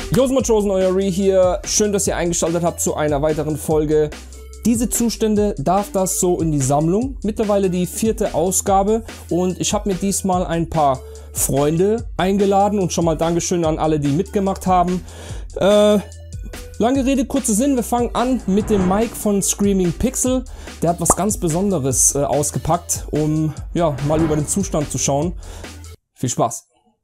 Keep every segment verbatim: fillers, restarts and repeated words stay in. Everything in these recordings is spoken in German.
Josma Chosen, euer Re hier. Schön, dass ihr eingeschaltet habt zu einer weiteren Folge. Diese Zustände darf das so in die Sammlung. Mittlerweile die vierte Ausgabe und ich habe mir diesmal ein paar Freunde eingeladen und schon mal Dankeschön an alle, die mitgemacht haben. Äh, lange Rede, kurzer Sinn. Wir fangen an mit dem Mike von Screaming Pixel. Der hat was ganz Besonderes äh, ausgepackt, um ja mal über den Zustand zu schauen. Viel Spaß!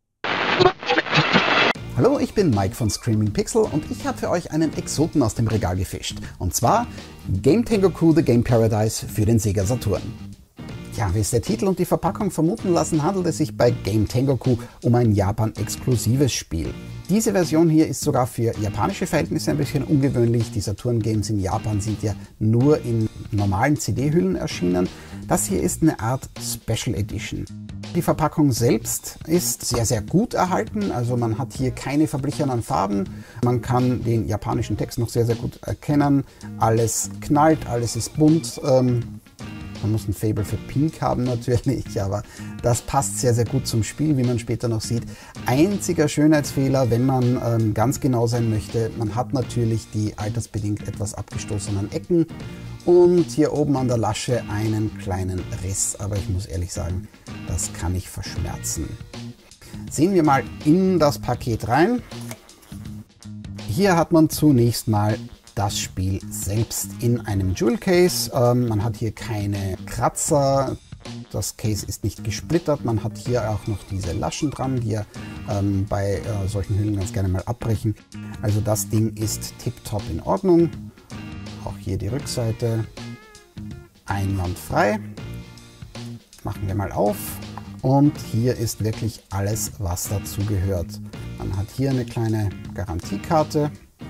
Hallo, ich bin Mike von Screaming Pixel und ich habe für euch einen Exoten aus dem Regal gefischt. Und zwar Game Tengoku The Game Paradise für den Sega Saturn. Ja, wie es der Titel und die Verpackung vermuten lassen, handelt es sich bei Game Tengoku um ein Japan-exklusives Spiel. Diese Version hier ist sogar für japanische Verhältnisse ein bisschen ungewöhnlich. Die Saturn-Games in Japan sind ja nur in normalen C D-Hüllen erschienen. Das hier ist eine Art Special Edition. Die Verpackung selbst ist sehr, sehr gut erhalten. Also man hat hier keine verblichenen Farben. Man kann den japanischen Text noch sehr, sehr gut erkennen. Alles knallt, alles ist bunt. Ähm, man muss ein Faible für Pink haben natürlich, aber das passt sehr, sehr gut zum Spiel, wie man später noch sieht. Einziger Schönheitsfehler, wenn man ähm, ganz genau sein möchte, man hat natürlich die altersbedingt etwas abgestoßenen Ecken und hier oben an der Lasche einen kleinen Riss. Aber ich muss ehrlich sagen, das kann ich verschmerzen. Sehen wir mal in das Paket rein. Hier hat man zunächst mal das Spiel selbst in einem Jewel Case. Ähm, man hat hier keine Kratzer. Das Case ist nicht gesplittert. Man hat hier auch noch diese Laschen dran, die ja ähm, bei äh, solchen Hüllen ganz gerne mal abbrechen. Also das Ding ist tipptopp in Ordnung. Auch hier die Rückseite einwandfrei. Machen wir mal auf. Und hier ist wirklich alles, was dazu gehört. Man hat hier eine kleine Garantiekarte.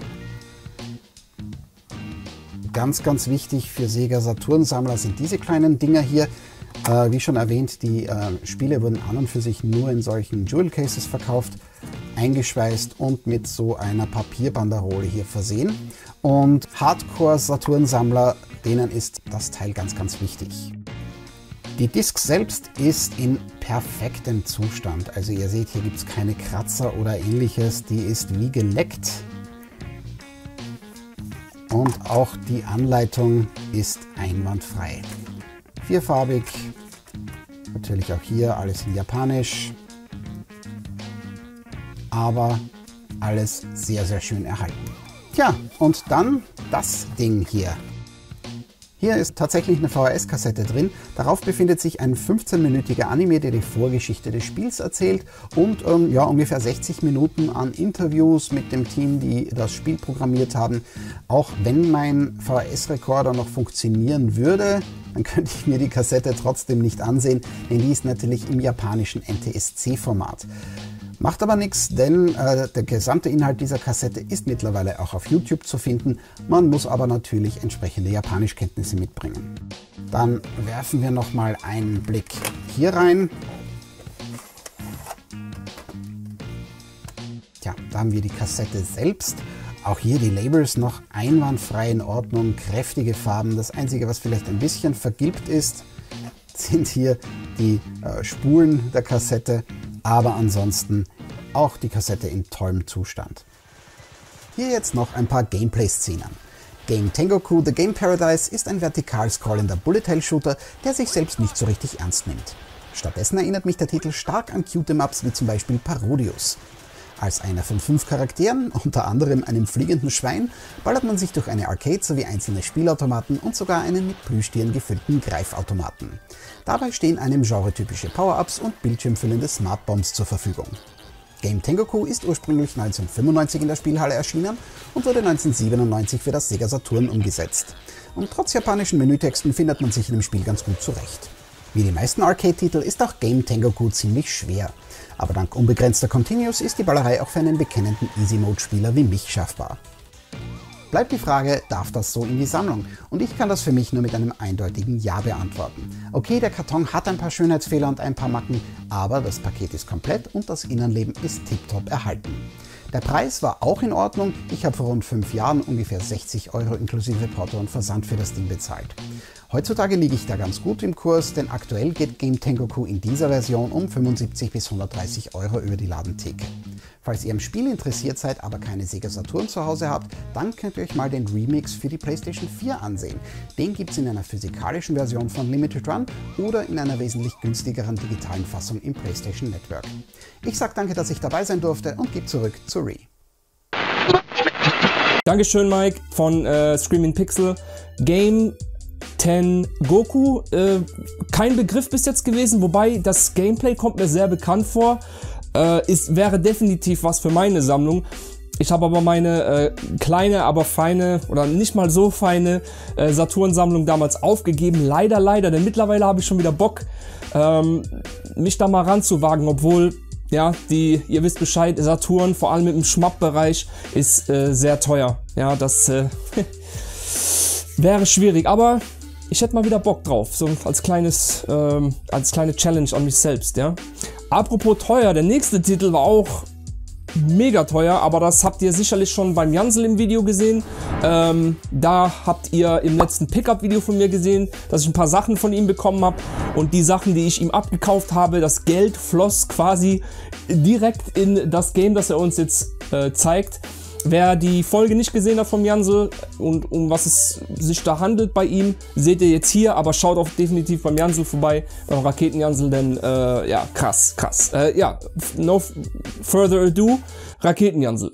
Ganz, ganz wichtig für Sega Saturn-Sammler sind diese kleinen Dinger hier. Äh, wie schon erwähnt, die äh, Spiele wurden an und für sich nur in solchen Jewel Cases verkauft, eingeschweißt und mit so einer Papierbanderole hier versehen. Und Hardcore-Saturn-Sammler, denen ist das Teil ganz, ganz wichtig. Die Disc selbst ist in perfektem Zustand. Also ihr seht, hier gibt es keine Kratzer oder ähnliches. Die ist wie geleckt. Und auch die Anleitung ist einwandfrei. Vierfarbig, natürlich auch hier alles in Japanisch, aber alles sehr, sehr schön erhalten. Tja, und dann das Ding hier. Hier ist tatsächlich eine V H S-Kassette drin. Darauf befindet sich ein fünfzehnminütiger Anime, der die Vorgeschichte des Spiels erzählt und ähm, ja, ungefähr sechzig Minuten an Interviews mit dem Team, die das Spiel programmiert haben. Auch wenn mein V H S-Rekorder noch funktionieren würde, dann könnte ich mir die Kassette trotzdem nicht ansehen, denn die ist natürlich im japanischen N T S C-Format. Macht aber nichts, denn äh, der gesamte Inhalt dieser Kassette ist mittlerweile auch auf YouTube zu finden. Man muss aber natürlich entsprechende Japanischkenntnisse mitbringen. Dann werfen wir noch mal einen Blick hier rein. Tja, da haben wir die Kassette selbst. Auch hier die Labels noch einwandfrei in Ordnung, kräftige Farben. Das Einzige, was vielleicht ein bisschen vergilbt ist, sind hier die äh, Spulen der Kassette. Aber ansonsten auch die Kassette in tollem Zustand. Hier jetzt noch ein paar Gameplay-Szenen. Game Tengoku The Game Paradise ist ein vertikal scrollender Bullet-Hell-Shooter, der sich selbst nicht so richtig ernst nimmt. Stattdessen erinnert mich der Titel stark an Cute-em-ups wie zum Beispiel Parodius. Als einer von fünf Charakteren, unter anderem einem fliegenden Schwein, ballert man sich durch eine Arcade sowie einzelne Spielautomaten und sogar einen mit Plüschtieren gefüllten Greifautomaten. Dabei stehen einem genretypische Power-Ups und bildschirmfüllende Smart Bombs zur Verfügung. Game Tengoku ist ursprünglich neunzehnhundertfünfundneunzig in der Spielhalle erschienen und wurde neunzehnhundertsiebenundneunzig für das Sega Saturn umgesetzt. Und trotz japanischen Menütexten findet man sich in dem Spiel ganz gut zurecht. Wie die meisten Arcade-Titel ist auch Game Tengoku ziemlich schwer. Aber dank unbegrenzter Continues ist die Ballerei auch für einen bekennenden Easy-Mode-Spieler wie mich schaffbar. Bleibt die Frage, darf das so in die Sammlung? Und ich kann das für mich nur mit einem eindeutigen Ja beantworten. Okay, der Karton hat ein paar Schönheitsfehler und ein paar Macken, aber das Paket ist komplett und das Innenleben ist tiptop erhalten. Der Preis war auch in Ordnung. Ich habe vor rund fünf Jahren ungefähr sechzig Euro inklusive Porto und Versand für das Ding bezahlt. Heutzutage liege ich da ganz gut im Kurs, denn aktuell geht Game Tengoku in dieser Version um fünfundsiebzig bis hundertdreißig Euro über die Ladentheke. Falls ihr am Spiel interessiert seid, aber keine Sega Saturn zu Hause habt, dann könnt ihr euch mal den Remix für die PlayStation vier ansehen. Den gibt es in einer physikalischen Version von Limited Run oder in einer wesentlich günstigeren digitalen Fassung im PlayStation Network. Ich sag danke, dass ich dabei sein durfte und gebe zurück zu Ree. Dankeschön, Mike, von äh, Screaming Pixel. Game Tengoku, äh, kein Begriff bis jetzt gewesen, wobei das Gameplay kommt mir sehr bekannt vor. Äh, ist, wäre definitiv was für meine Sammlung. Ich habe aber meine äh, kleine, aber feine oder nicht mal so feine äh, Saturn-Sammlung damals aufgegeben. Leider, leider, denn mittlerweile habe ich schon wieder Bock, ähm, mich da mal ranzuwagen, obwohl, ja, die, ihr wisst Bescheid, Saturn, vor allem im Schmapp-Bereich, ist äh, sehr teuer. Ja, das äh, wäre schwierig, aber ich hätte mal wieder Bock drauf, so als kleines, ähm, als kleine Challenge an mich selbst, ja. Apropos teuer, der nächste Titel war auch mega teuer, aber das habt ihr sicherlich schon beim Jansel im Video gesehen. Ähm, da habt ihr im letzten Pickup-Video von mir gesehen, dass ich ein paar Sachen von ihm bekommen habe und die Sachen, die ich ihm abgekauft habe, das Geld floss quasi direkt in das Game, das er uns jetzt äh, zeigt. Wer die Folge nicht gesehen hat vom Jansel und um was es sich da handelt bei ihm, seht ihr jetzt hier, aber schaut auch definitiv beim Jansel vorbei, beim Raketen-Jansel, denn äh, ja, krass, krass. Äh, ja, no further ado, Raketen-Jansel.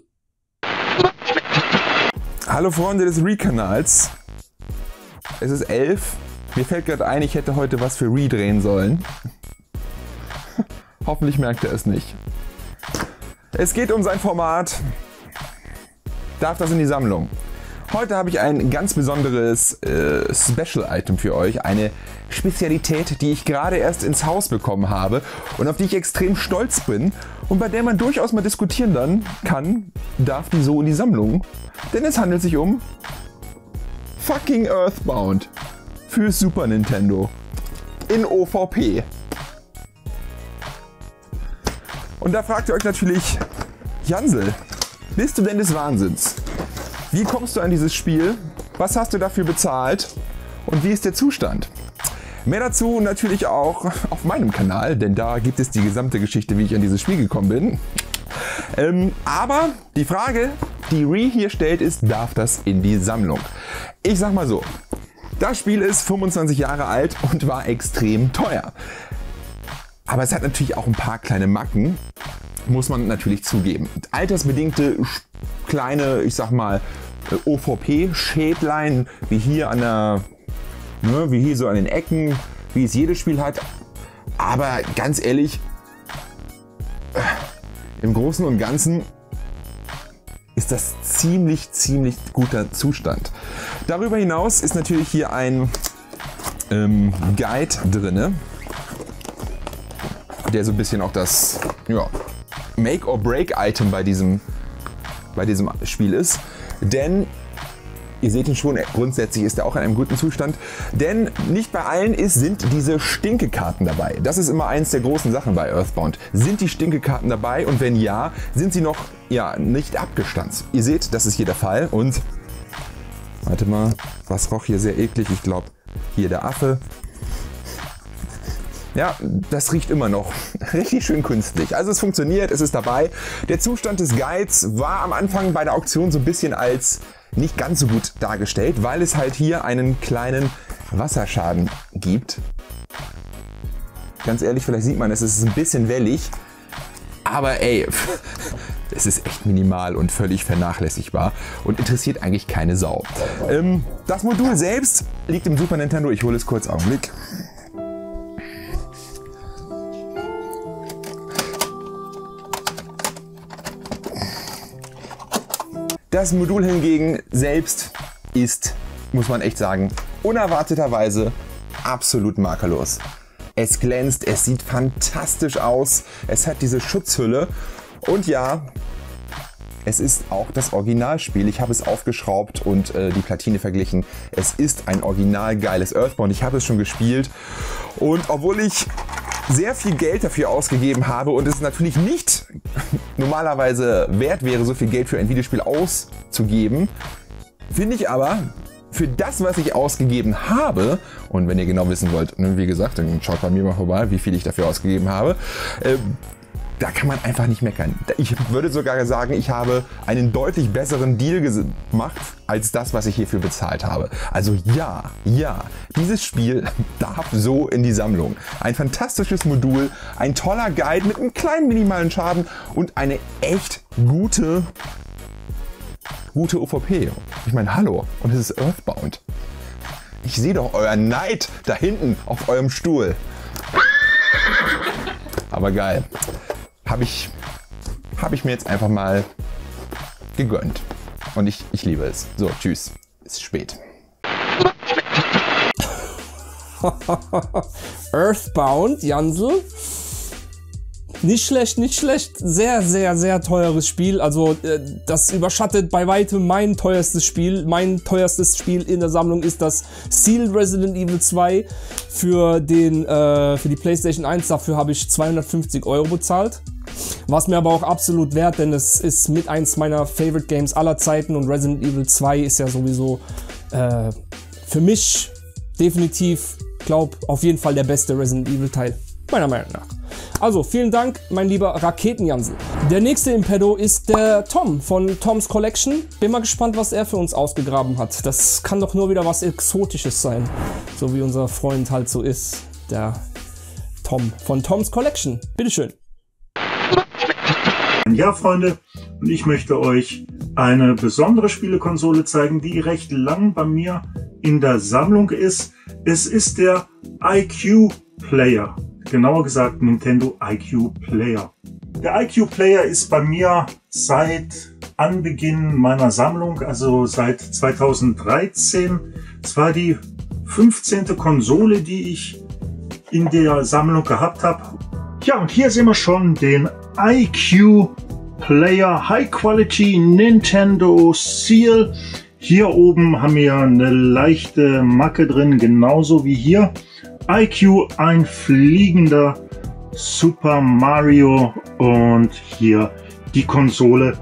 Hallo Freunde des Ree-Kanals. Es ist elf. Mir fällt gerade ein, ich hätte heute was für Ree drehen sollen. Hoffentlich merkt er es nicht. Es geht um sein Format. Darf das in die Sammlung? Heute habe ich ein ganz besonderes äh, Special-Item für euch. Eine Spezialität, die ich gerade erst ins Haus bekommen habe und auf die ich extrem stolz bin und bei der man durchaus mal diskutieren dann kann, darf die so in die Sammlung? Denn es handelt sich um fucking Earthbound für Super Nintendo in O V P. Und da fragt ihr euch natürlich, Jansel, bist du denn des Wahnsinns? Wie kommst du an dieses Spiel? Was hast du dafür bezahlt? Und wie ist der Zustand? Mehr dazu natürlich auch auf meinem Kanal, denn da gibt es die gesamte Geschichte, wie ich an dieses Spiel gekommen bin. Ähm, aber die Frage, die Ree hier stellt, ist, darf das in die Sammlung? Ich sag mal so, das Spiel ist fünfundzwanzig Jahre alt und war extrem teuer. Aber es hat natürlich auch ein paar kleine Macken, muss man natürlich zugeben. Altersbedingte kleine, ich sag mal, O V P-Schädlein, wie hier an der, ne, wie hier so an den Ecken, wie es jedes Spiel hat. Aber ganz ehrlich, im Großen und Ganzen ist das ziemlich, ziemlich guter Zustand. Darüber hinaus ist natürlich hier ein ähm, Guide drinne, der so ein bisschen auch das, ja, Make-or-Break-Item bei diesem, bei diesem Spiel ist. Denn, ihr seht ihn schon, grundsätzlich ist er auch in einem guten Zustand. Denn nicht bei allen ist, sind diese Stinkekarten dabei. Das ist immer eins der großen Sachen bei Earthbound. Sind die Stinkekarten dabei? Und wenn ja, sind sie noch ja, nicht abgestanzt? Ihr seht, das ist hier der Fall. Und, warte mal, was roch hier sehr eklig? Ich glaube, hier der Affe. Ja, das riecht immer noch richtig schön künstlich. Also es funktioniert, es ist dabei. Der Zustand des Guides war am Anfang bei der Auktion so ein bisschen als nicht ganz so gut dargestellt, weil es halt hier einen kleinen Wasserschaden gibt. Ganz ehrlich, vielleicht sieht man es, es ist ein bisschen wellig. Aber ey, es ist echt minimal und völlig vernachlässigbar und interessiert eigentlich keine Sau. Ähm, das Modul selbst liegt im Super Nintendo. Ich hole es kurz, Augenblick. Das Modul hingegen selbst ist, muss man echt sagen, unerwarteterweise absolut makellos. Es glänzt, es sieht fantastisch aus, es hat diese Schutzhülle und ja, es ist auch das Originalspiel. Ich habe es aufgeschraubt und äh, die Platine verglichen. Es ist ein original geiles Earthbound. Ich habe es schon gespielt und obwohl ich sehr viel Geld dafür ausgegeben habe und es natürlich nicht normalerweise wert wäre, so viel Geld für ein Videospiel auszugeben, finde ich aber, für das, was ich ausgegeben habe, und wenn ihr genau wissen wollt, wie gesagt, dann schaut bei mir mal vorbei, wie viel ich dafür ausgegeben habe, äh, da kann man einfach nicht meckern. Ich würde sogar sagen, ich habe einen deutlich besseren Deal gemacht, als das, was ich hierfür bezahlt habe. Also ja, ja, dieses Spiel darf so in die Sammlung. Ein fantastisches Modul, ein toller Guide mit einem kleinen minimalen Schaden und eine echt gute, gute O V P. Ich meine, hallo, und es ist Earthbound. Ich sehe doch euren Neid da hinten auf eurem Stuhl. Aber geil. Habe ich, hab ich mir jetzt einfach mal gegönnt. Und ich, ich liebe es. So, tschüss. Ist spät. Earthbound, Jansel. Nicht schlecht, nicht schlecht. Sehr, sehr, sehr teures Spiel. Also äh, das überschattet bei weitem mein teuerstes Spiel. Mein teuerstes Spiel in der Sammlung ist das Sealed Resident Evil zwei für, den, äh, für die PlayStation eins. Dafür habe ich zweihundertfünfzig Euro bezahlt. Was mir aber auch absolut wert, denn es ist mit eins meiner Favorite Games aller Zeiten und Resident Evil zwei ist ja sowieso äh, für mich definitiv, glaub, auf jeden Fall der beste Resident Evil Teil, meiner Meinung nach. Also, vielen Dank, mein lieber Raketenjansel. Der nächste im Pedo ist der Tom von Tom's Collection. Bin mal gespannt, was er für uns ausgegraben hat. Das kann doch nur wieder was Exotisches sein, so wie unser Freund halt so ist, der Tom von Tom's Collection. Bitteschön. Ja, Freunde, und ich möchte euch eine besondere Spielekonsole zeigen, die recht lang bei mir in der Sammlung ist. Es ist der I Q Player, genauer gesagt Nintendo I Q Player. Der I Q Player ist bei mir seit Anbeginn meiner Sammlung, also seit zweitausenddreizehn. Es war die fünfzehnte Konsole, die ich in der Sammlung gehabt habe. Ja, und hier sehen wir schon den I Q Player High Quality Nintendo Seal. Hier oben haben wir eine leichte Macke drin, genauso wie hier. I Q, ein fliegender Super Mario, und hier die Konsole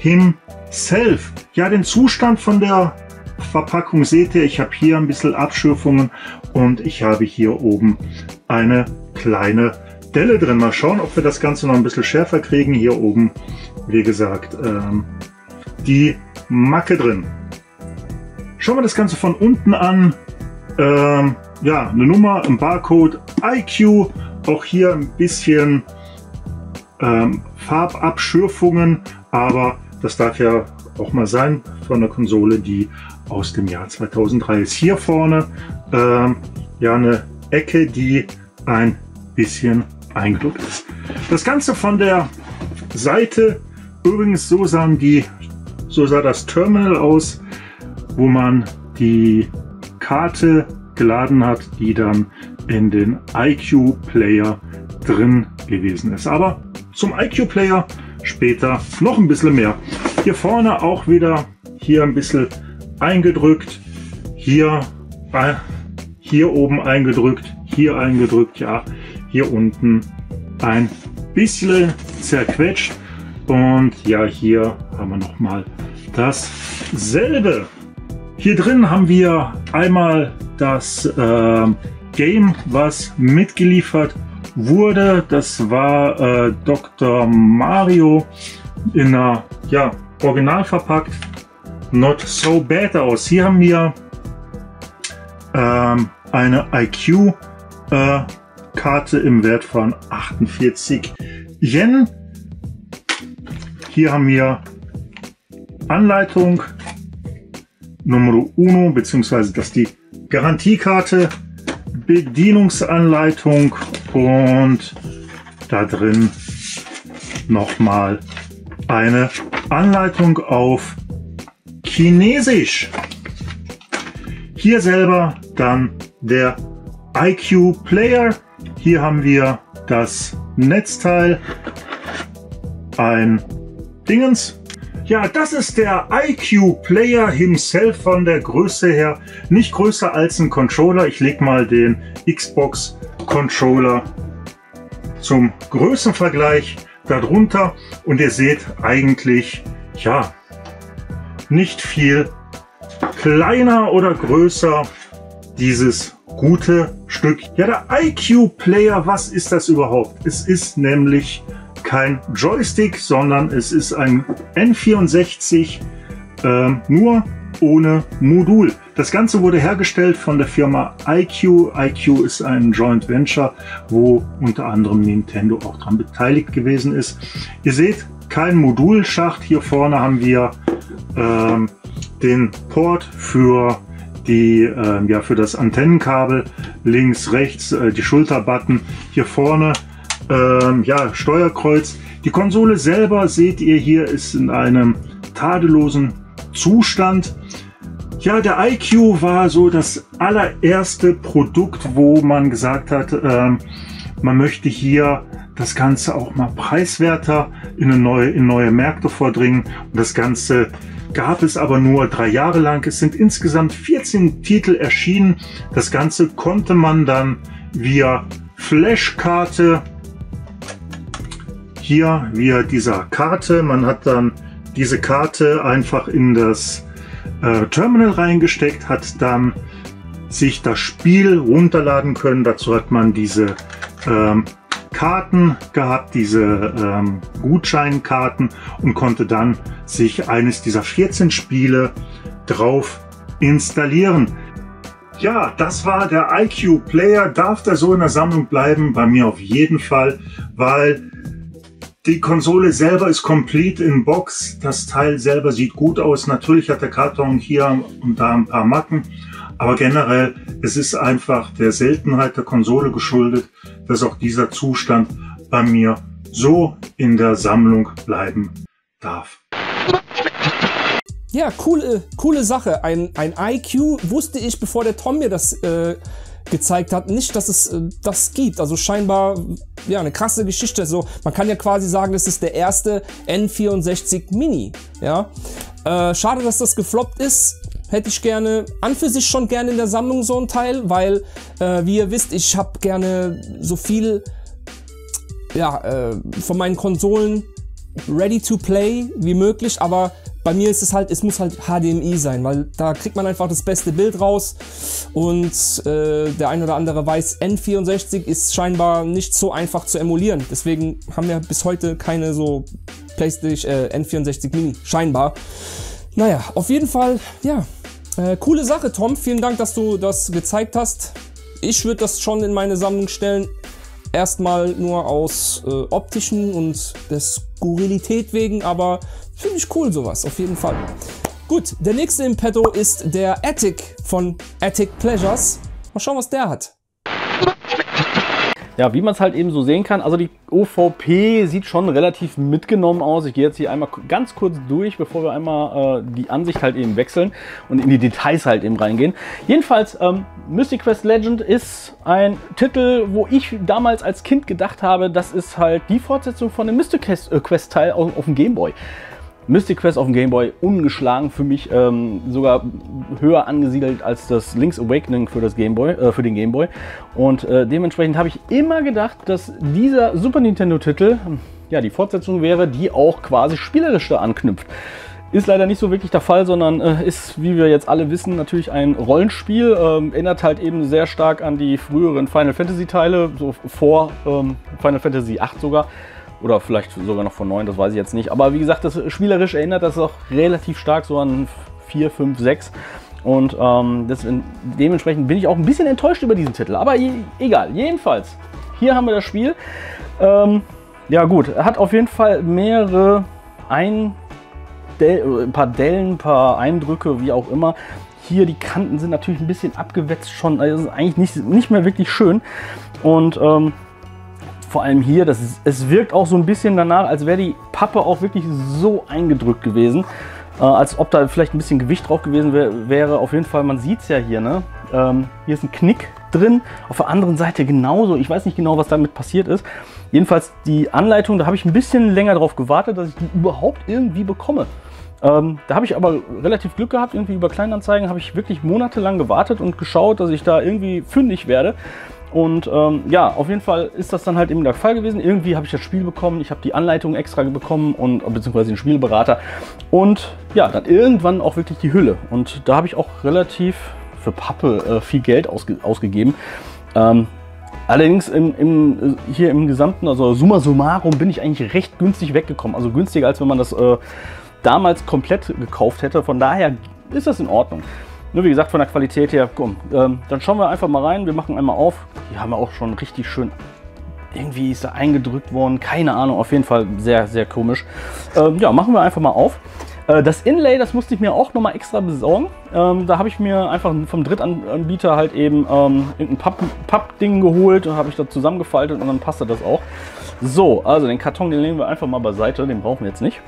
himself. Ja, den Zustand von der Verpackung seht ihr. Ich habe hier ein bisschen Abschürfungen und ich habe hier oben eine kleine Delle drin. Mal schauen, ob wir das Ganze noch ein bisschen schärfer kriegen. Hier oben, wie gesagt, ähm, die Macke drin. Schauen wir das Ganze von unten an. Ähm, ja, eine Nummer, ein Barcode, I Q. Auch hier ein bisschen ähm, Farbabschürfungen, aber das darf ja auch mal sein von der Konsole, die aus dem Jahr zweitausenddrei ist. Hier vorne ähm, ja eine Ecke, die ein bisschen eingedruckt ist. Das Ganze von der Seite, übrigens so sahen die, so sah das Terminal aus, wo man die Karte geladen hat, die dann in den I Q Player drin gewesen ist. Aber zum I Q Player später noch ein bisschen mehr. Hier vorne auch wieder hier ein bisschen eingedrückt, hier, äh, hier oben eingedrückt, hier eingedrückt, ja, hier unten ein bisschen zerquetscht, und ja, hier haben wir noch mal dasselbe. Hier drin haben wir einmal das äh, Game, was mitgeliefert wurde. Das war äh, Doktor Mario in einer, ja, original verpackt, Not So Bad aus. Hier haben wir ähm, eine I Q äh, Karte im Wert von achtundvierzig Yen. Hier haben wir Anleitung Nummer uno, beziehungsweise das ist die Garantiekarte, Bedienungsanleitung, und da drin nochmal eine Anleitung auf Chinesisch. Hier selber dann der I Q Player. Hier haben wir das Netzteil, ein Dingens. Ja, das ist der I Q Player himself von der Größe her. Nicht größer als ein Controller. Ich lege mal den Xbox Controller zum Größenvergleich darunter. Und ihr seht eigentlich, ja, nicht viel kleiner oder größer dieses gute Stück. Ja, der I Q Player, was ist das überhaupt? Es ist nämlich kein Joystick, sondern es ist ein N vierundsechzig, äh, nur ohne Modul. Das Ganze wurde hergestellt von der Firma I Q. I Q ist ein Joint Venture, wo unter anderem Nintendo auch daran beteiligt gewesen ist. Ihr seht, kein Modulschacht. Hier vorne haben wir ähm, den Port für die äh, ja für das Antennenkabel, links, rechts äh, die Schulterbutton, hier vorne ähm, ja Steuerkreuz. Die Konsole selber, seht ihr hier, ist in einem tadellosen Zustand. Ja, der I Q war so das allererste Produkt, wo man gesagt hat, ähm, man möchte hier das Ganze auch mal preiswerter in, eine neue, in neue Märkte vordringen. Und das Ganze gab es aber nur drei Jahre lang. Es sind insgesamt vierzehn Titel erschienen. Das Ganze konnte man dann via Flashkarte, hier via dieser Karte, man hat dann diese Karte einfach in das äh, Terminal reingesteckt, hat dann sich das Spiel runterladen können. Dazu hat man diese ähm, Karten gehabt, diese ähm, Gutscheinkarten, und konnte dann sich eines dieser vierzehn Spiele drauf installieren. Ja, das war der I Q Player. Darf der so in der Sammlung bleiben? Bei mir auf jeden Fall, weil die Konsole selber ist complete in Box. Das Teil selber sieht gut aus. Natürlich hat der Karton hier und da ein paar Macken, aber generell, es ist einfach der Seltenheit der Konsole geschuldet, dass auch dieser Zustand bei mir so in der Sammlung bleiben darf. Ja, coole, coole Sache. Ein, ein I Q wusste ich, bevor der Tom mir das äh, gezeigt hat, nicht, dass es äh, das gibt. Also scheinbar, ja, eine krasse Geschichte. So, man kann ja quasi sagen, das ist der erste N vierundsechzig Mini. Ja, äh, schade, dass das gefloppt ist. Hätte ich gerne, an für sich schon gerne in der Sammlung so ein Teil, weil, äh, wie ihr wisst, ich habe gerne so viel, ja, äh, von meinen Konsolen ready to play wie möglich, aber bei mir ist es halt, es muss halt H D M I sein, weil da kriegt man einfach das beste Bild raus, und äh, der ein oder andere weiß, N vierundsechzig ist scheinbar nicht so einfach zu emulieren, deswegen haben wir bis heute keine so PlayStation äh, N vierundsechzig Mini, scheinbar. Naja, auf jeden Fall, ja, äh, coole Sache, Tom. Vielen Dank, dass du das gezeigt hast. Ich würde das schon in meine Sammlung stellen. Erstmal nur aus äh, optischen und der Skurrilität wegen, aber finde ich cool sowas, auf jeden Fall. Gut, der nächste im Petto ist der Attic von Attic Pleasures. Mal schauen, was der hat. Ja, wie man es halt eben so sehen kann, also die O V P sieht schon relativ mitgenommen aus. Ich gehe jetzt hier einmal ganz kurz durch, bevor wir einmal äh, die Ansicht halt eben wechseln und in die Details halt eben reingehen. Jedenfalls, ähm, Mystic Quest Legend ist ein Titel, wo ich damals als Kind gedacht habe, das ist halt die Fortsetzung von dem Mystic Quest, äh, Quest Teil auf, auf dem Game Boy. Mystic Quest auf dem Game Boy ungeschlagen für mich, ähm, sogar höher angesiedelt als das Link's Awakening für, das Game Boy, äh, für den Game Boy. Und äh, dementsprechend habe ich immer gedacht, dass dieser Super Nintendo-Titel ja die Fortsetzung wäre, die auch quasi spielerisch da anknüpft. Ist leider nicht so wirklich der Fall, sondern äh, ist, wie wir jetzt alle wissen, natürlich ein Rollenspiel. Ähm, erinnert halt eben sehr stark an die früheren Final Fantasy Teile, so vor ähm, Final Fantasy acht sogar. Oder vielleicht sogar noch von neun, das weiß ich jetzt nicht. Aber wie gesagt, das spielerisch erinnert das auch relativ stark so an vier, fünf, sechs. Und ähm, das, dementsprechend bin ich auch ein bisschen enttäuscht über diesen Titel. Aber je, egal, jedenfalls, hier haben wir das Spiel. Ähm, ja gut, er hat auf jeden Fall mehrere ein, Del, ein paar Dellen, ein paar Eindrücke, wie auch immer. Hier die Kanten sind natürlich ein bisschen abgewetzt schon. Also ist eigentlich nicht, nicht mehr wirklich schön. Und ähm, vor allem hier, das ist, es wirkt auch so ein bisschen danach, als wäre die Pappe auch wirklich so eingedrückt gewesen, äh, als ob da vielleicht ein bisschen Gewicht drauf gewesen wär, wäre. Auf jeden Fall, man sieht es ja hier, ne? Ähm, hier ist ein Knick drin, auf der anderen Seite genauso. Ich weiß nicht genau, was damit passiert ist. Jedenfalls die Anleitung, da habe ich ein bisschen länger drauf gewartet, dass ich die überhaupt irgendwie bekomme. Ähm, da habe ich aber relativ Glück gehabt, irgendwie über Kleinanzeigen habe ich wirklich monatelang gewartet und geschaut, dass ich da irgendwie fündig werde. Und ähm, ja, auf jeden Fall ist das dann halt eben der Fall gewesen. Irgendwie habe ich das Spiel bekommen, ich habe die Anleitung extra bekommen und beziehungsweise den Spielberater. Und ja, dann irgendwann auch wirklich die Hülle. Und da habe ich auch relativ für Pappe äh, viel Geld ausge ausgegeben. Ähm, allerdings im, im, hier im Gesamten, also summa summarum, bin ich eigentlich recht günstig weggekommen. Also günstiger, als wenn man das äh, damals komplett gekauft hätte. Von daher ist das in Ordnung. Nur wie gesagt, von der Qualität her, komm, ähm, dann schauen wir einfach mal rein. Wir machen einmal auf. Hier haben wir auch schon richtig schön, irgendwie ist da eingedrückt worden. Keine Ahnung, auf jeden Fall sehr, sehr komisch. Ähm, ja, machen wir einfach mal auf. Äh, das Inlay, das musste ich mir auch nochmal extra besorgen. Ähm, da habe ich mir einfach vom Drittanbieter halt eben ähm, ein Pappding geholt und habe ich das zusammengefaltet und dann passte das auch. So, also den Karton, den legen wir einfach mal beiseite. Den brauchen wir jetzt nicht.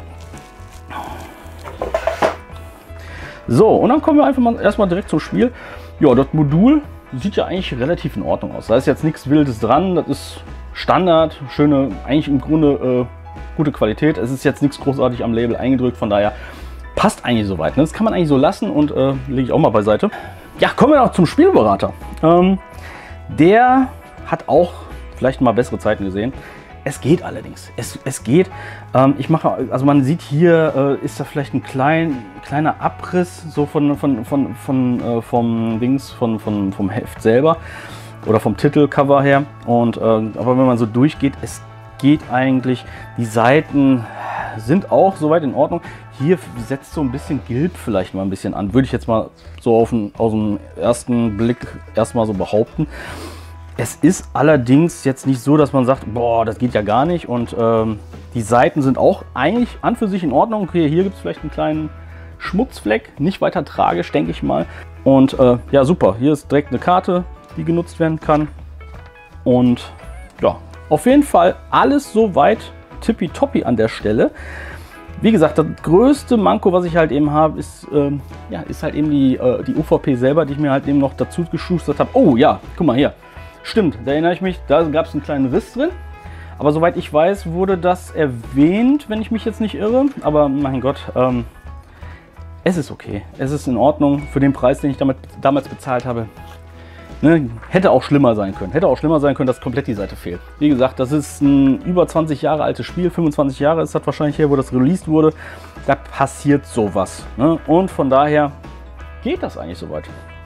So, und dann kommen wir einfach mal erstmal direkt zum Spiel. Ja, das Modul sieht ja eigentlich relativ in Ordnung aus. Da ist jetzt nichts Wildes dran, das ist Standard, schöne, eigentlich im Grunde äh, gute Qualität. Es ist jetzt nichts großartig am Label eingedrückt, von daher passt eigentlich soweit. Ne? Das kann man eigentlich so lassen und äh, lege ich auch mal beiseite. Ja, kommen wir noch zum Spielberater. Ähm, der hat auch vielleicht mal bessere Zeiten gesehen. Es geht allerdings. Es, es geht. Ähm, ich mache, also man sieht hier, äh, ist da vielleicht ein klein, kleiner Abriss so von, von, von, von äh, vom Dings, von, von, vom Heft selber oder vom Titelcover her. Und äh, aber wenn man so durchgeht, es geht eigentlich. Die Seiten sind auch soweit in Ordnung. Hier setzt so ein bisschen Gilb vielleicht mal ein bisschen an. Würde ich jetzt mal so auf den, aus dem ersten Blick erstmal so behaupten. Es ist allerdings jetzt nicht so, dass man sagt, boah, das geht ja gar nicht. Und ähm, die Seiten sind auch eigentlich an für sich in Ordnung. Okay, hier gibt es vielleicht einen kleinen Schmutzfleck. Nicht weiter tragisch, denke ich mal. Und äh, ja, super. Hier ist direkt eine Karte, die genutzt werden kann. Und ja, auf jeden Fall alles soweit tippitoppi an der Stelle. Wie gesagt, das größte Manko, was ich halt eben habe, ist, ähm, ja, ist halt eben die, äh, die U V P selber, die ich mir halt eben noch dazu geschustert habe. Oh ja, guck mal hier. Stimmt, da erinnere ich mich, da gab es einen kleinen Riss drin. Aber soweit ich weiß, wurde das erwähnt, wenn ich mich jetzt nicht irre. Aber mein Gott, ähm, es ist okay. Es ist in Ordnung für den Preis, den ich damit, damals bezahlt habe. Ne, hätte auch schlimmer sein können. Hätte auch schlimmer sein können, dass komplett die Seite fehlt. Wie gesagt, das ist ein über zwanzig Jahre altes Spiel. fünfundzwanzig Jahre ist das wahrscheinlich her, wo das released wurde. Da passiert sowas. Ne? Und von daher geht das eigentlich soweit.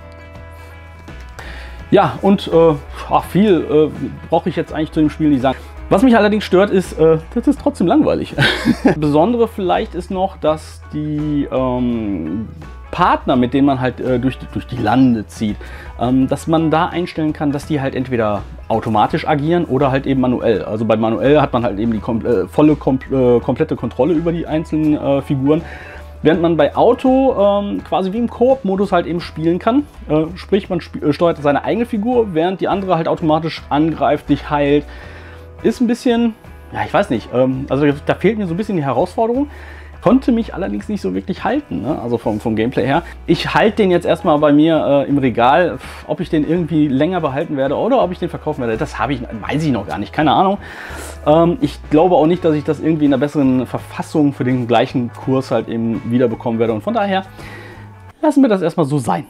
Ja, und äh, ach, viel äh, brauche ich jetzt eigentlich zu dem Spiel nicht sagen. Was mich allerdings stört, ist, äh, das ist trotzdem langweilig. Besondere vielleicht ist noch, dass die ähm, Partner, mit denen man halt äh, durch, durch die Lande zieht, ähm, dass man da einstellen kann, dass die halt entweder automatisch agieren oder halt eben manuell. Also bei manuell hat man halt eben die kom äh, volle, kom äh, komplette Kontrolle über die einzelnen äh, Figuren. Während man bei Auto ähm, quasi wie im Koop-Modus halt eben spielen kann. Äh, sprich, man sp äh, steuert seine eigene Figur, während die andere halt automatisch angreift, dich heilt. Ist ein bisschen, ja, ich weiß nicht, ähm, also da fehlt mir so ein bisschen die Herausforderung. Konnte mich allerdings nicht so wirklich halten, ne? Also vom, vom Gameplay her. Ich halte den jetzt erstmal bei mir äh, im Regal. Ob ich den irgendwie länger behalten werde oder ob ich den verkaufen werde, das habe ich, weiß ich noch gar nicht, keine Ahnung. Ähm, ich glaube auch nicht, dass ich das irgendwie in einer besseren Verfassung für den gleichen Kurs halt eben wieder bekommen werde. Und von daher lassen wir das erstmal so sein.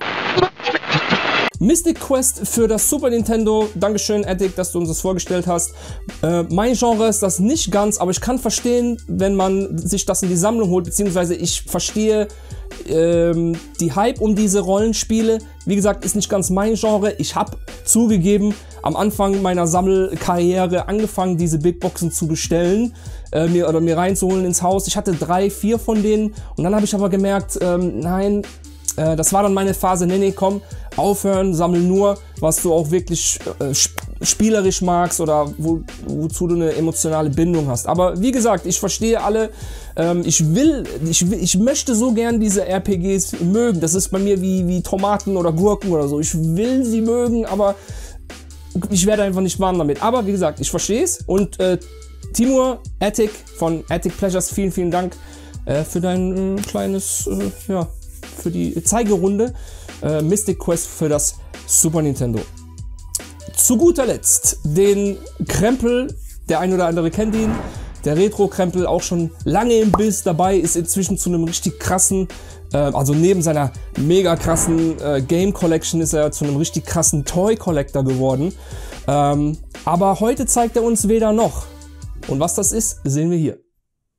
Mystic Quest für das Super Nintendo. Dankeschön, Attic, dass du uns das vorgestellt hast. Äh, mein Genre ist das nicht ganz, aber ich kann verstehen, wenn man sich das in die Sammlung holt, beziehungsweise ich verstehe ähm, die Hype um diese Rollenspiele. Wie gesagt, ist nicht ganz mein Genre. Ich habe zugegeben, am Anfang meiner Sammelkarriere angefangen, diese Big Boxen zu bestellen, äh, mir, oder mir reinzuholen ins Haus. Ich hatte drei, vier von denen und dann habe ich aber gemerkt, ähm, nein, das war dann meine Phase, nee, nee, komm, aufhören, sammel nur, was du auch wirklich äh, sp spielerisch magst oder wo, wozu du eine emotionale Bindung hast. Aber wie gesagt, ich verstehe alle, ähm, ich will, ich will, ich möchte so gern diese R P Gs mögen. Das ist bei mir wie, wie Tomaten oder Gurken oder so. Ich will sie mögen, aber ich werde einfach nicht warm damit. Aber wie gesagt, ich verstehe es und äh, Timur, Attic von Attic Pleasures, vielen, vielen Dank äh, für dein äh, kleines, äh, ja, für die Zeigerunde. Äh, Mystic Quest für das Super Nintendo. Zu guter Letzt den Krempel, der ein oder andere kennt ihn, der Retro-Krempel, auch schon lange im Biss dabei, ist inzwischen zu einem richtig krassen, äh, also neben seiner mega krassen äh, Game Collection ist er zu einem richtig krassen Toy Collector geworden. Ähm, aber heute zeigt er uns weder noch. Und was das ist, sehen wir hier.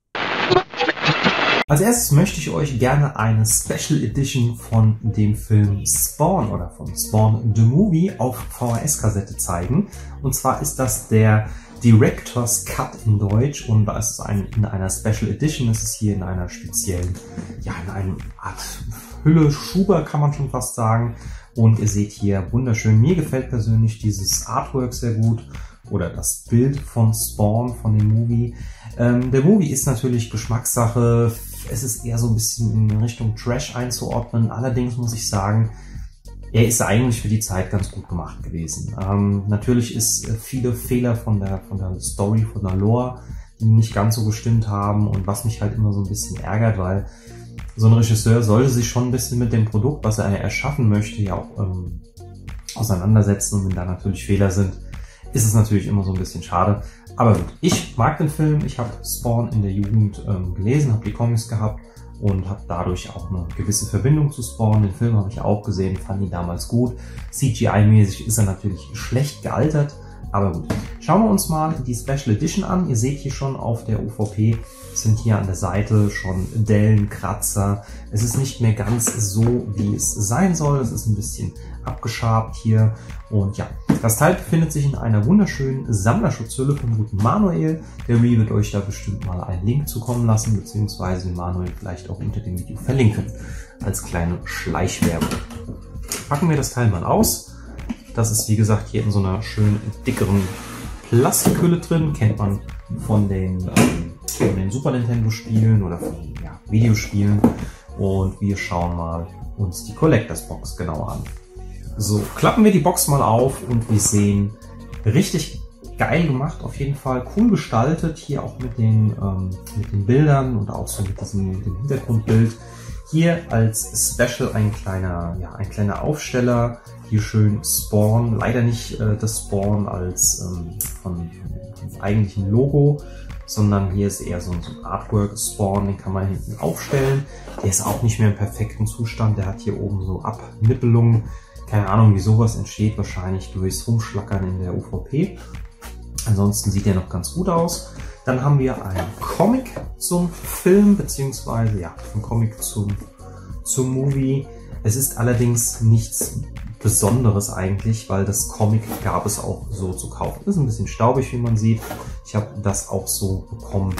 Als erstes möchte ich euch gerne eine Special Edition von dem Film Spawn oder von Spawn the Movie auf V H S-Kassette zeigen. Und zwar ist das der Director's Cut in Deutsch und da ist es ein, in einer Special Edition, ist es hier in einer speziellen, ja, in einer Art Hülle, Schuber kann man schon fast sagen. Und ihr seht hier wunderschön, mir gefällt persönlich dieses Artwork sehr gut oder das Bild von Spawn, von dem Movie. Ähm, der Movie ist natürlich Geschmackssache, es ist eher so ein bisschen in Richtung Trash einzuordnen, allerdings muss ich sagen, er ist eigentlich für die Zeit ganz gut gemacht gewesen. Ähm, natürlich ist äh, viele Fehler von der, von der Story, von der Lore, die nicht ganz so gestimmt haben und was mich halt immer so ein bisschen ärgert, weil so ein Regisseur sollte sich schon ein bisschen mit dem Produkt, was er erschaffen möchte, ja auch ähm, auseinandersetzen, und wenn da natürlich Fehler sind, ist es natürlich immer so ein bisschen schade. Aber gut, ich mag den Film, ich habe Spawn in der Jugend ähm, gelesen, habe die Comics gehabt und habe dadurch auch eine gewisse Verbindung zu Spawn. Den Film habe ich auch gesehen, fand ihn damals gut. C G I-mäßig ist er natürlich schlecht gealtert, aber gut. Schauen wir uns mal die Special Edition an. Ihr seht hier schon auf der U V P sind hier an der Seite schon Dellen, Kratzer. Es ist nicht mehr ganz so, wie es sein soll. Es ist ein bisschen abgeschabt hier. Und ja, das Teil befindet sich in einer wunderschönen Sammlerschutzhülle vom guten Manuel. Der Ree wird euch da bestimmt mal einen Link zukommen lassen, beziehungsweise Manuel vielleicht auch unter dem Video verlinken, als kleine Schleichwerbung. Packen wir das Teil mal aus. Das ist, wie gesagt, hier in so einer schönen dickeren Plastikhülle drin. Kennt man von den, ähm, von den Super Nintendo Spielen oder von ja, Videospielen. Und wir schauen mal uns die Collectors Box genauer an. So, klappen wir die Box mal auf und wir sehen, richtig geil gemacht, auf jeden Fall, cool gestaltet, hier auch mit den, ähm, mit den Bildern und auch so mit diesem mit dem Hintergrundbild. Hier als Special ein kleiner, ja, ein kleiner Aufsteller, hier schön Spawn, leider nicht äh, das Spawn als ähm, von, von dem eigentlichen Logo, sondern hier ist eher so, so ein Artwork-Spawn, den kann man hinten aufstellen. Der ist auch nicht mehr im perfekten Zustand, der hat hier oben so Abnippelungen. Keine Ahnung, wie sowas entsteht, wahrscheinlich durchs Rumschlackern in der U V P. Ansonsten sieht der noch ganz gut aus. Dann haben wir einen Comic zum Film, beziehungsweise ja, ein Comic zum, zum Movie. Es ist allerdings nichts Besonderes eigentlich, weil das Comic gab es auch so zu kaufen. Das ist ein bisschen staubig, wie man sieht. Ich habe das auch so bekommen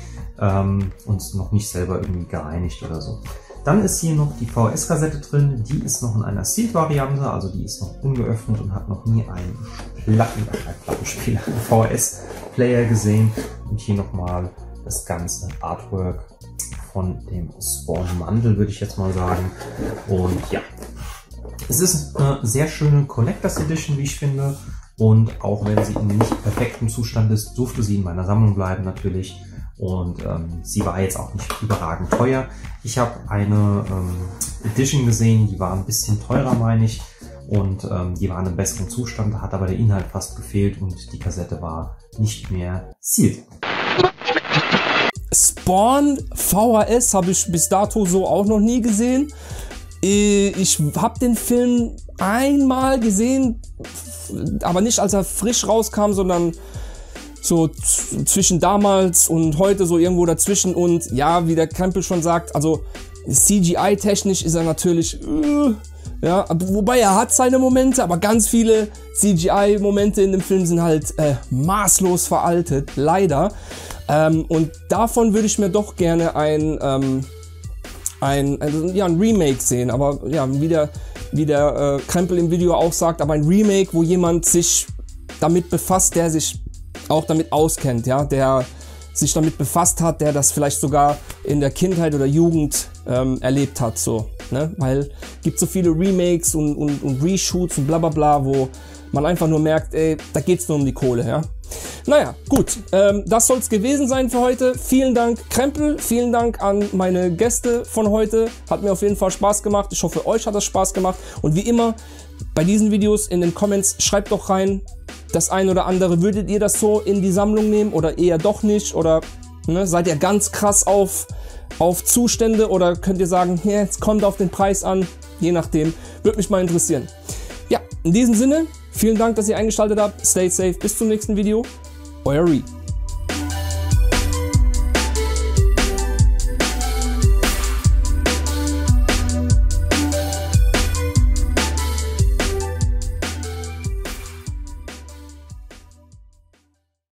ähm, und noch nicht selber irgendwie gereinigt oder so. Dann ist hier noch die V H S-Kassette drin, die ist noch in einer Sealed-Variante, also die ist noch ungeöffnet und hat noch nie einen Platten, äh, Plattenspieler, V H S-Player gesehen. Und hier nochmal das ganze Artwork von dem Spawn-Mandel, würde ich jetzt mal sagen. Und ja, es ist eine sehr schöne Collectors Edition, wie ich finde. Und auch wenn sie in nicht perfektem Zustand ist, durfte sie in meiner Sammlung bleiben natürlich. Und ähm, sie war jetzt auch nicht überragend teuer. Ich habe eine ähm, Edition gesehen, die war ein bisschen teurer, meine ich. Und ähm, die war in einem besseren Zustand, da hat aber der Inhalt fast gefehlt und die Kassette war nicht mehr sealed. Spawn V H S habe ich bis dato so auch noch nie gesehen. Ich habe den Film einmal gesehen, aber nicht als er frisch rauskam, sondern so zwischen damals und heute so irgendwo dazwischen. Und ja, wie der Krempel schon sagt, also C G I-technisch ist er natürlich, äh, ja, wobei er hat seine Momente, aber ganz viele C G I-Momente in dem Film sind halt äh, maßlos veraltet, leider. Ähm, und davon würde ich mir doch gerne ein, ähm, ein, also, ja, ein Remake sehen, aber ja, wie der, wie der äh, Krempel im Video auch sagt, aber ein Remake, wo jemand sich damit befasst, der sich auch damit auskennt, ja, der sich damit befasst hat, der das vielleicht sogar in der Kindheit oder Jugend ähm, erlebt hat, so, ne, weil es gibt so viele Remakes und, und, und Reshoots und bla bla bla, wo man einfach nur merkt, ey, da geht's nur um die Kohle, ja. Naja, gut, ähm, das soll es gewesen sein für heute. Vielen Dank Krempel, vielen Dank an meine Gäste von heute. Hat mir auf jeden Fall Spaß gemacht. Ich hoffe, euch hat das Spaß gemacht. Und wie immer, bei diesen Videos in den Comments, schreibt doch rein, das ein oder andere. Würdet ihr das so in die Sammlung nehmen oder eher doch nicht? Oder ne, seid ihr ganz krass auf, auf Zustände oder könnt ihr sagen, ja, es kommt auf den Preis an? Je nachdem, würde mich mal interessieren. Ja, in diesem Sinne, Vielen Dank, dass ihr eingeschaltet habt. Stay safe. Bis zum nächsten Video. Euer Reed.